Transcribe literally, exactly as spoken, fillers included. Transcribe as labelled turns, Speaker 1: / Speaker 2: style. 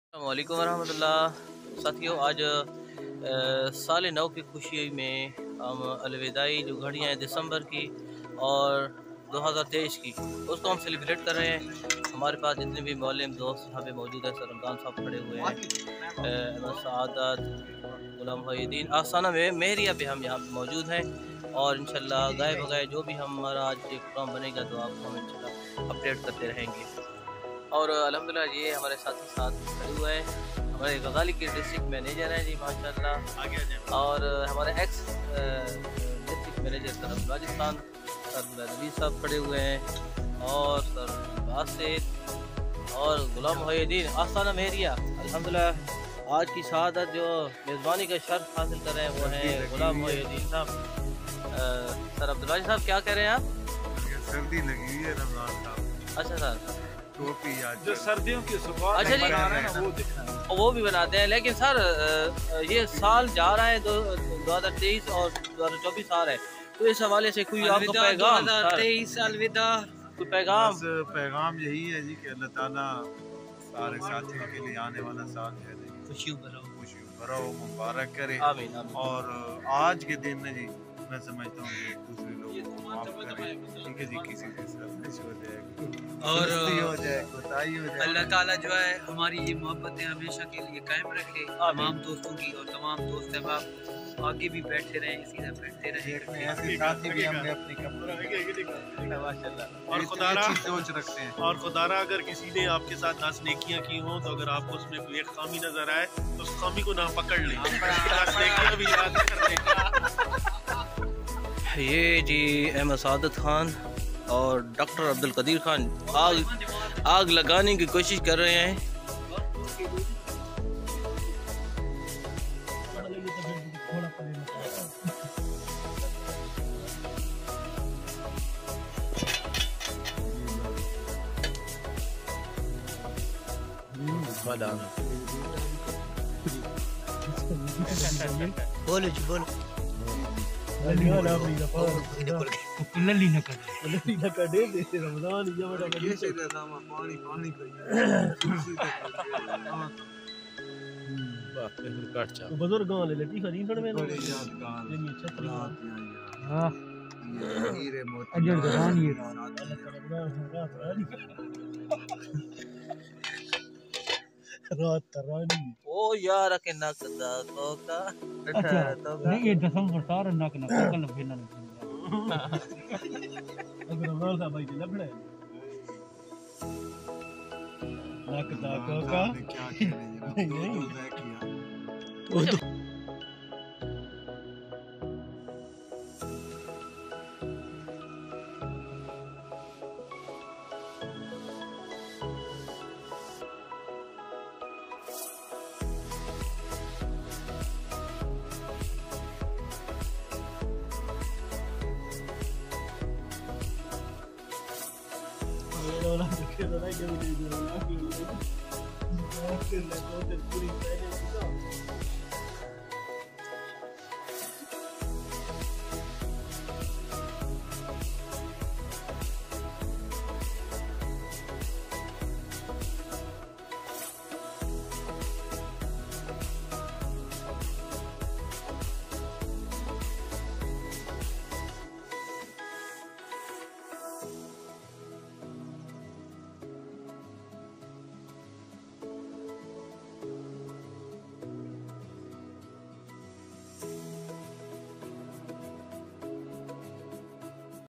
Speaker 1: अस्सलामुअलैकुम वरहमतुल्लाह। साथियों, आज साल नौ की खुशी में हम अलविदाई जो घड़ियाँ हैं दिसंबर की और दो हज़ार तेईस की, उसको हम सेलिब्रेट कर रहे हैं। हमारे पास जितने भी मौलम दोस्त यहाँ पे मौजूद हैं, सर रमज़ान साहब खड़े हुए हैं, अहमद सआदत, गुलाम मुहिउद्दीन, आसाना में मेहरिया पे हम यहाँ पे मौजूद हैं। और इंशाल्लाह गाय बगाए जो भी हमारा आज ये प्रोग्राम बनेगा तो आपको हम इंशाल्लाह अपडेट करते रहेंगे। और अल्हम्दुलिल्लाह ये हमारे साथी साथ खड़े हुए हैं, हमारे गजाली के डिस्ट्रिक्ट मैनेजर हैं जी माशाल्लाह, और हमारे ex district manager sir Rajasthan sir Nabi Sahab खड़े हुए हैं, और सर बासित और गुलाम मुहिउद्दीन आसाना मेहरिया। अल्हम्दुलिल्लाह आज की शहादत जो मेज़बानी का शर्फ हासिल कर रहे हैं वो हैं गुलाम मुहिउद्दीन साहब। सर अब्दुल्ला साहब क्या कह रहे हैं आप?
Speaker 2: सर्दी लगी हुई है रमजान साहब।
Speaker 1: अच्छा सर,
Speaker 2: टोपी
Speaker 3: जो सर्दियों की सुबह
Speaker 1: अच्छा जी,
Speaker 3: वो दिखा
Speaker 1: वो भी बनाते हैं। लेकिन सर ये साल जा रहा है दो हज़ार तेईस और दो हज़ार चौबीस आ रहा है, तो इस हवाले से कोई आपका पैगाम?
Speaker 4: दो हज़ार तेईस अलविदा।
Speaker 1: कोई पैगाम?
Speaker 2: बस पैगाम यही है जी कि अल्लाह ताला सारे साथियों के लिए आने वाला साल जो है
Speaker 1: खुशी भरा
Speaker 2: खुशी भरा हो, मुबारक करे।
Speaker 1: आमीन आमीन।
Speaker 2: और आज के दिन में जी मैं समझता हूँ कि दूसरे लोगों को माफ करें, ठीक है जी, किसी के साथ कुछ हो जाए
Speaker 4: और
Speaker 2: हो जाए कोताही हो जाए,
Speaker 4: अल्लाह ताला जो है हमारी ये मोहब्बतें हमेशा के लिए कायम रखे तमाम दोस्तों की, और तमाम दोस्त अहबाब आगे भी बैठे रहे, इसी तरह बैठते रहे।
Speaker 2: ऐसे साथी भी हमने अपनी कंपनी माशाल्लाह
Speaker 3: और खुदारा
Speaker 2: सोच रखते हैं।
Speaker 3: और खुदारा अगर किसी ने आपके साथ दस नेकियां की हों तो अगर आपको उसमें कोई एक खामी नजर आए तो उस खामी को ना पकड़ लें, दस नेकियां भी याद कर लें।
Speaker 1: ये जी अहमद सआदत खान और डॉक्टर अब्दुल कदीर खान आग आग लगाने की कोशिश कर रहे हैं। बोलो जी बोलो।
Speaker 5: लल्ली न कर लल्ली न कर दे दे रमजान ये बड़ा
Speaker 2: ये से दामा पानी पानी कोई
Speaker 1: बाप रे कट जा
Speaker 5: बुजुर्ग गांव ले लेती खरी थोड़े में
Speaker 2: बड़े यादगार
Speaker 5: ये छतरी
Speaker 2: रात
Speaker 5: हां
Speaker 2: ये हीरे मोती
Speaker 5: अजर जवान ये रात तरानी
Speaker 1: ओ यार के नक दा कोका
Speaker 5: अच्छा नहीं ये दसम फरसार नक न कल फिरना अगर रोल का भाई लबड़ा नक दा कोका
Speaker 2: क्या कह रहे हैं किया
Speaker 1: वो तो
Speaker 5: रोला के तो नहीं जब ले रोला के ले तो पूरी पहले